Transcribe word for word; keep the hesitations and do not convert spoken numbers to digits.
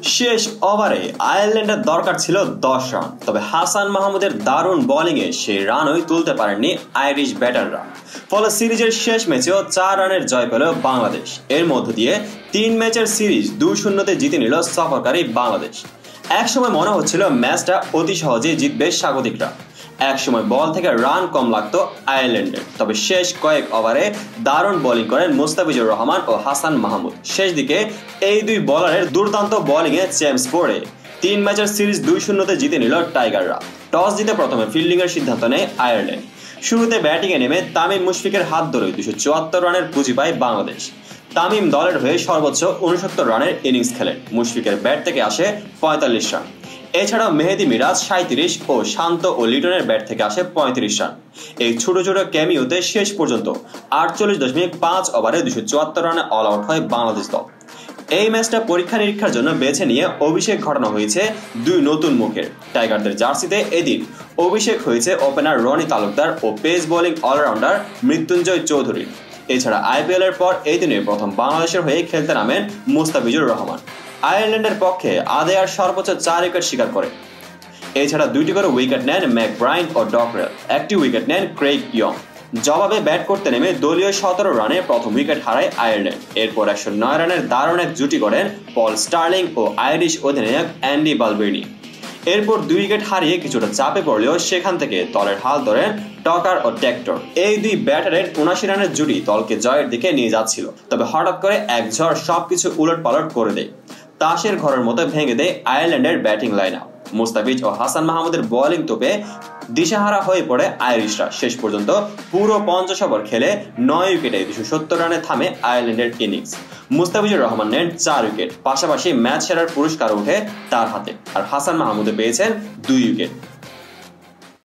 শেষ ওভারে আয়ারল্যান্ডের দরকার ছিল দশ রান, তবে হাসান মাহমুদের দারুণ বোলিংয়ে সেই রানই তুলতে পারেননি আইরিশ ব্যাটাররা। ফলে সিরিজের শেষ ম্যাচেও চার রানের জয় পেল বাংলাদেশ। এর মধ্য দিয়ে তিন ম্যাচের সিরিজ দুই শূন্যতে জিতে নিল সফরকারী বাংলাদেশ। একসময় মনে হচ্ছিল ম্যাচটা অতি সহজেই জিতবে স্বাগতিকরা। একসময় বল থেকে রান কম লাগতো আয়ারল্যান্ডের, তবে শেষ কয়েক ওভারে দারুণ বোলিং করেন মুস্তাফিজুর রহমান ও হাসান মাহমুদ। শেষ দিকে এই দুই বোলারের দুর্দান্ত বোলিংয়ে চ্যাম্পস পড়ে তিন ম্যাচের সিরিজ দুই শূন্যতে জিতে নিল টাইগাররা। টস জিতে প্রথমে ফিল্ডিংয়ের সিদ্ধান্ত নেয় আয়ারল্যান্ড। শুরুতে ব্যাটিংয়ে নেমে তামিম মুশফিকের হাত ধরে দুশো চুয়াত্তর রানের পুঁজি পায় বাংলাদেশ। তামিম দলের হয়ে সর্বোচ্চ উনসত্তর রানের ইনিংস খেলেন। মুশফিকের ব্যাট থেকে আসে পঁয়তাল্লিশ রান। এছাড়াও মেহেদি মিরাজ সাঁইত্রিশ ও শান্ত ও লিটনের ব্যাট থেকে আসে পঁয়ত্রিশ রান। এই ছোট ছোট ক্যামিওতে শেষ পর্যন্ত আটচল্লিশ দশমিক পাঁচ ওভারে দুশো চুয়াত্তর রানে অল আউট হয় বাংলাদেশ দল। এই ম্যাচটা পরীক্ষা নিরীক্ষার জন্য বেছে নিয়ে অভিষেক ঘটানো হয়েছে দুই নতুন মুখের। টাইগারদের জার্সিতে এদিন অভিষেক হয়েছে ওপেনার রনি তালুকদার ও pace bowling allrounder Mrittunjoy Chowdhury. এছাড়া আইপিএল এর পর এই দিনে প্রথম বাংলাদেশের হয়ে খেলতে নামেন মুস্তাফিজুর রহমান। আয়ারল্যান্ডের পক্ষে আদেয়ার সর্বোচ্চ চার উইকেট শিকার করে। এছাড়া দুইটি করে উইকেট নেন ম্যাকব্রাইন ও ডকরেল, একটি উইকেট নেন ক্রেইগ ইয়ং। জবাবে ব্যাট করতে নেমে দলীয় সতেরো রানে প্রথম উইকেট হারায় আয়ারল্যান্ড। এরপর একশো নয় রানের দারুণ এক জুটি করেন পল স্টার্লিং ও আইরিশ অধিনায়ক অ্যান্ডি বালবেনি। এরপর দুই উইকেট হারিয়ে কিছুটা চাপে পড়লেও সেখান থেকে দলের হাল ধরেন টকার ও টেক্টর। এই দুই ব্যাটারের উনাশি রানের জুটি দলকে জয়ের দিকে নিয়ে যাচ্ছিল, তবে হঠাৎ করে এক ঝড় সবকিছু উলট পালট করে দেয়। তাসের ঘরের মতো ভেঙে দেয় আয়ারল্যান্ডের ব্যাটিং লাইন আপ। মুস্তাফিজ ও হাসান মাহমুদের বোলিং তোপে দিশাহারা হয়ে পড়ে আইরিশরা। শেষ পর্যন্ত পুরো পঞ্চাশ ওভার খেলে নয় উইকেটে দুশো সত্তর রানে থামে আয়ারল্যান্ডের ইনিংস। মুস্তাফিজুর রহমান নেন চার উইকেট, পাশাপাশি ম্যাচ সেরার পুরস্কার ওঠে তার হাতে, আর হাসান মাহমুদে পেয়েছেন দুই উইকেট।